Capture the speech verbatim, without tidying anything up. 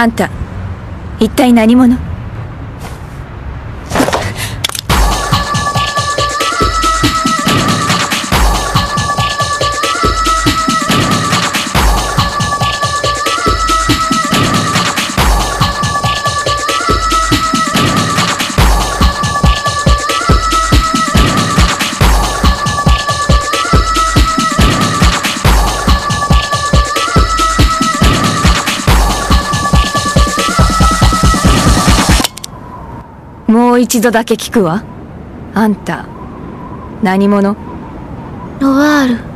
あんた一体何者？もう一度だけ聞くわ。あんた何者？ ロワール。